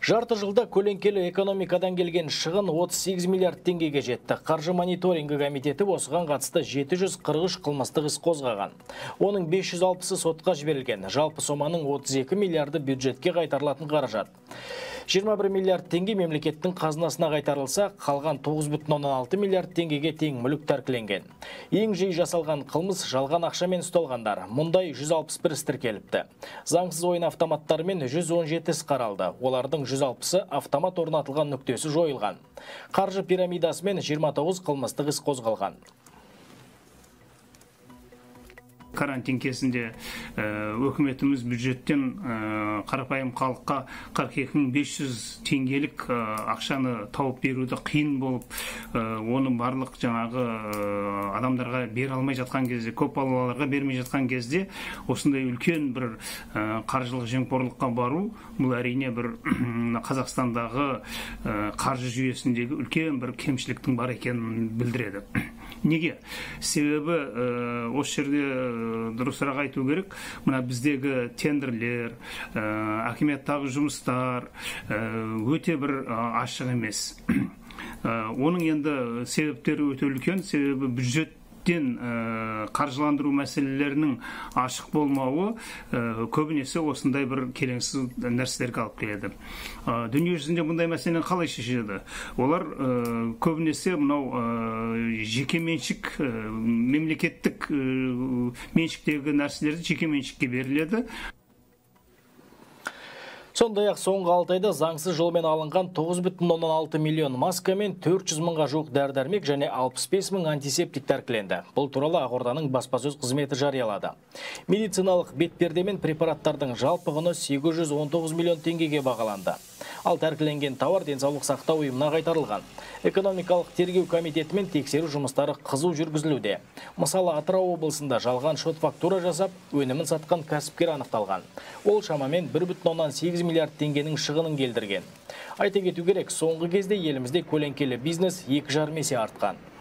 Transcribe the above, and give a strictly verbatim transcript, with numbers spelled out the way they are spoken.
Жарты жылда көлеңкелі экономикадан келген шығын отыз сегіз миллиард теңгеге жетті. Қаржы мониторингі комитеті осыған қатысты жеті жүз қырық үш қылмыстық іс қозғаған. Оның бес жүз алпысы сотқа жіберілген. Жалпы соманың отыз екі миллиарды бюджетке қайтарылатын қаражат. жиырма бір миллиард теңге мемлекеттің қазынасына қайтарылса, қалған тоғыз бүтін оннан алты миллиард теңгеге тең мүлік тәркіленген. Ең жиі жасалған қылмыс жалған ақшамен ұсталғандар. Мұндай жүз алпыс бір іс тіркеліпті. Заңсыз ойын автоматтарымен жүз он жеті іс қаралды. Олардың жүз алпысы автомат орнатылған нүктесі жойылған. Қаржы пирамидасымен жиырма тоғыз қылмыстық іс қозғалған. Карантин кезінде өкіметіміз бюджеттен қарапайым халыққа қырық екі мың бес жүз теңгелік ақшаны тауып беруді қиын болып, оны барлық жаңағы адамдарға бере алмай жатқан кезде, көп балаларға бермей жатқан кезде, осындай үлкен бір қаржылық жемқорлыққа бару, бұл әрине бір Қазақстандағы қаржы жүйесіндегі үлкен бір кемшіліктің бар екенін білдіреді. Неге? Себебі осы жерде дұрысырақ айту керек, мына біздегі тендерлер, акиметтағы жұмыстар өте бір ашық емес. Оның енді себептері өте үлкен, себебі бюджет қаржыландыру мәселелерінің ашық болмауы көбінесе осындай бір келеңсіз нәрселерге алып келеді. Дүние жүзінде бұндай мәселені қалай шешеді? Олар көбінесе мынау жеке меншік, мемлекеттік меншіктегі нәрселерді жеке меншікке беріледі. Сондай-ақ соңғы алты айда заңсыз жолмен алынған тоғыз бүтін оннан алты миллион маска мен төрт жүз мыңға жуық дәрі-дәрмек және алпыс бес мың антисептик тәркіленді. Бұл туралы Ақорданың баспасөз қызметі жариялады. Медициналық бетперде мен препараттардың жалпы құны сегіз жүз он тоғыз миллион теңгеге бағаланды. Ал тәркіленген тауар денсаулық сақтау ұйымына қайтарылған. Экономикалық тергеу комитетімен тексеру жұмыстары қызу жүргізілуде. Мысалы, Атырау облысында жалған шот фактура жасап, өнімін сатқан кәсіпкер анықталған. Ол шамамен бір бүтін оннан сегіз миллиард теңгенің шығынын келдірген. Айта кету керек, соңғы кезде елімізде көлеңкелі бизнес екі жарым есе артқан.